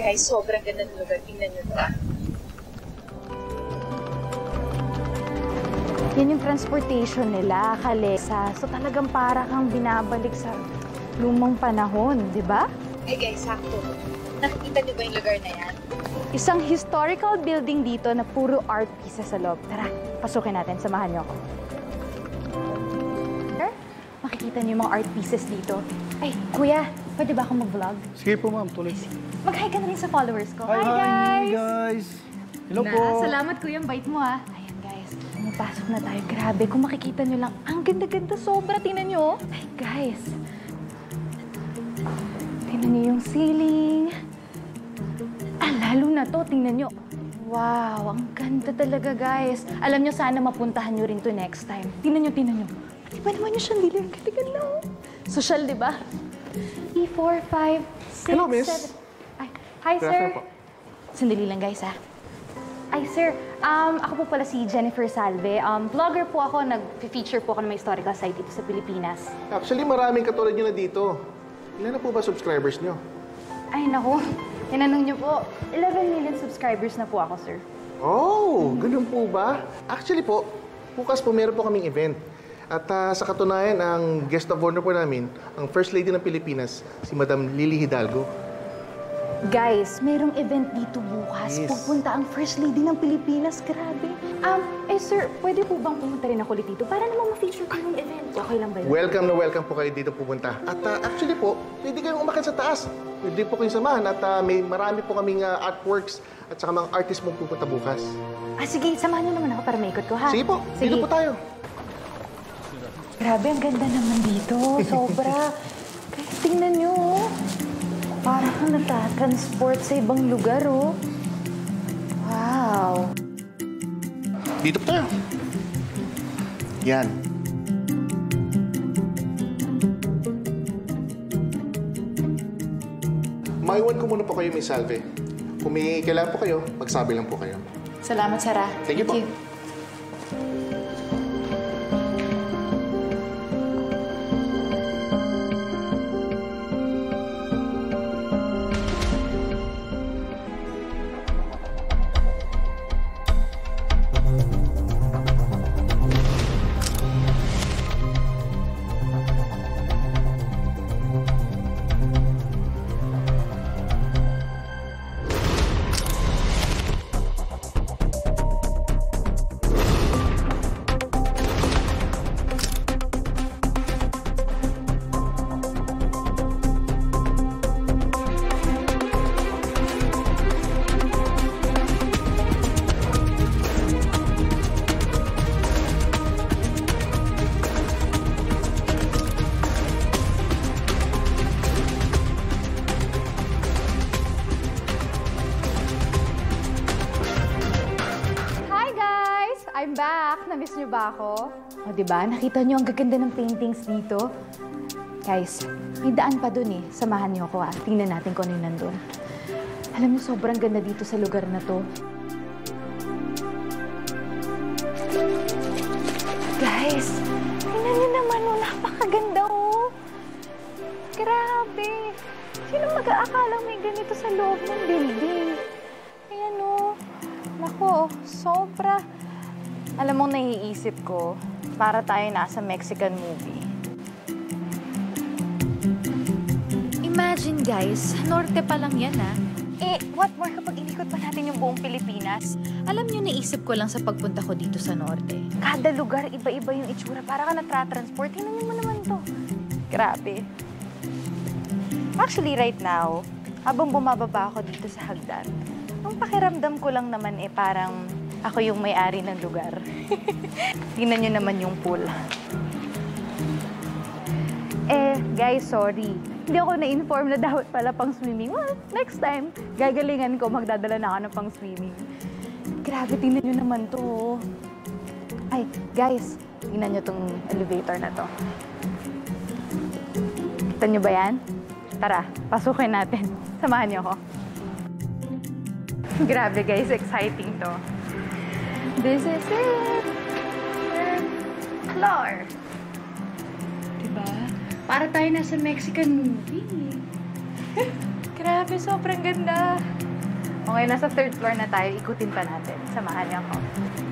Guys, sobrang ganda ng lugar. Tingnan nyo ito. Yan yung transportation nila, Kalesa. So talagang para kang binabalik sa lumang panahon, di ba? Eh guys, sakto. Nakikita nyo ba yung lugar na yan? Isang historical building dito na puro art pieces sa loob. Tara, pasukin natin. Samahan niyo ako. Makikita niyo yung mga art pieces dito. Ay, kuya, pwede ba akong mag-vlog? Sige po, ma'am. Tuloy. Mag-hi ka na rin sa followers ko. Hi, guys! guys! Hello po! Salamat, kuya. Ang bait mo, ah. Ayan, guys. Pumapasok na tayo. Grabe, kung makikita niyo lang, ang ganda-ganda. Sobra. Tingnan niyo. Ay, guys. Tingnan niyo yung ceiling. Lalo na to, tingnan nyo. Wow, ang ganda talaga, guys. Alam nyo, sana mapuntahan nyo rin to next time. Tingnan nyo, tingnan nyo. Pati ba naman yung chandelier? Ang ganda-ganda, oh. Social, di ba? 3, 4, 5, 6, Hello, miss. 7. Ay, hi, sir. Sandali lang, guys, ha. Ay, sir. Ako po pala si Jennifer Salve. Vlogger po ako. Nag-feature po ako ng mga historical site dito sa Pilipinas. Actually, maraming katulad nyo na dito. Ilan na po ba subscribers nyo? Ay, naku. Tinanong niyo po, 11 million subscribers na po ako, sir. Oh, ganun po ba? Actually po, bukas po meron po kaming event. At sa katunayan, ang guest of honor po namin, ang First Lady ng Pilipinas, si Madam Lily Hidalgo. Guys, merong event dito bukas. Yes. Pupunta ang First Lady ng Pilipinas. Grabe. Sir, pwede po bang pumunta rin ako ulit dito para naman ma-feature ko yung event? Okay lang ba yun? Welcome na welcome po kayo dito pupunta. At actually po, pwede kayong umakyat sa taas. Pwede po kayong samahan at may marami po kaming artworks at saka mga artist mong pupunta bukas. Sige, samahan niyo naman ako para maikot ko, ha? Sige po, dito po tayo. Grabe, ang ganda naman dito. Sobra. Guys, tingnan niyo, oh. Parang kang natatransport sa ibang lugar, oh. Wow. Dito po tayo. Yan. Maiwan ko muna po kayo, Miss Salve. Kung may kailangan po kayo, magsabi lang po kayo. Salamat, Sarah. Thank you po. I'm back! Na-miss niyo ba ako? O, diba? Nakita niyo ang gaganda ng paintings dito? Guys, may daan pa dun eh. Samahan niyo ako, ah. Tingnan natin kung ano yung nandun. Alam niyo, sobrang ganda dito sa lugar na to. Guys, tingnan niyo naman, oh. Napakaganda, oh. Grabe! Sino mag-aakalang may ganito sa loob ng building? Ayan, oh. Naku, sobra. Alam mo, naiisip ko, para tayo nasa Mexican movie. Imagine guys, norte pa lang yan What more kapag inikot pa natin yung buong Pilipinas? Alam niyo, naisip ko lang sa pagpunta ko dito sa norte. Kada lugar, iba-iba yung itsura. Para ka natatransport. Tingnan mo naman to. Grabe. Actually, right now, habang bumababa ako dito sa hagdan, ang pakiramdam ko lang naman parang ako yung may-ari ng lugar. Tingnan nyo naman yung pool. Guys, sorry. Hindi ako na-inform na dapat pala pang swimming. Well, next time, gagalingan ko, magdadala na ako ng pang swimming. Grabe, tingnan nyo naman to. Ay, guys, tingnan nyo tong elevator na to. Kita nyo ba yan? Tara, pasukin natin. Samahan nyo ako. Grabe, guys, exciting to. This is it! Third floor. Diba? Para tayo nasa Mexican movie. Grabe. Grabe, sobrang ganda. O ngayon, nasa third floor na tayo. Ikutin pa natin. Samahan niyo ako.